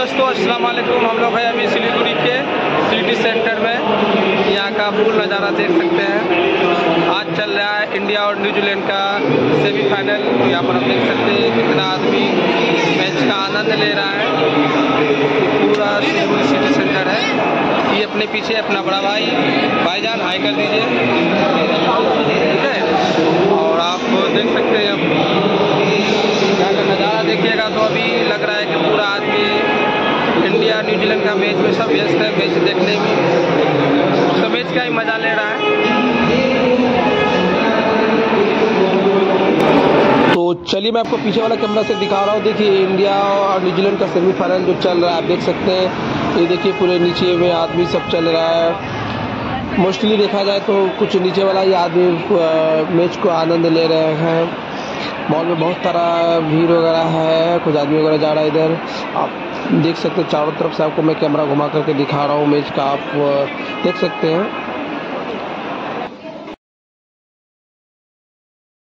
दोस्तों, अस्सलाम वालेकुम। हम लोग हैं अभी सिलीगुड़ी के सिटी सेंटर में। यहाँ का फुल नज़ारा देख सकते हैं। आज चल रहा है इंडिया और न्यूजीलैंड का सेमीफाइनल। तो यहाँ पर आप देख सकते हैं कितना आदमी मैच का आनंद ले रहा है। पूरा सिलीगुड़ी सिटी सेंटर है। ये अपने पीछे अपना बड़ा भाईजान हाई कर दीजिए, ठीक है। और आप देख सकते हैं यहाँ का नज़ारा देखिएगा तो अभी लग रहा है कि पूरा आदमी इंडिया न्यूजीलैंड का मैच में सब व्यस्त है, मैच देखने में, सब मैच का ही मज़ा ले रहा है। तो चलिए मैं आपको पीछे वाला कैमरा से दिखा रहा हूँ। देखिए इंडिया और न्यूजीलैंड का सेमीफाइनल जो चल रहा है, आप देख सकते हैं। ये देखिए पूरे नीचे में आदमी सब चल रहा है। मोस्टली देखा जाए तो कुछ नीचे वाला ही आदमी मैच को आनंद ले रहे हैं। मॉल में बहुत सारा भीड़ वगैरह है, कुछ आदमी वगैरह जा रहा है इधर। आप देख सकते हैं चारों तरफ से आपको मैं कैमरा घुमा करके दिखा रहा हूँ मैच का, आप देख सकते हैं।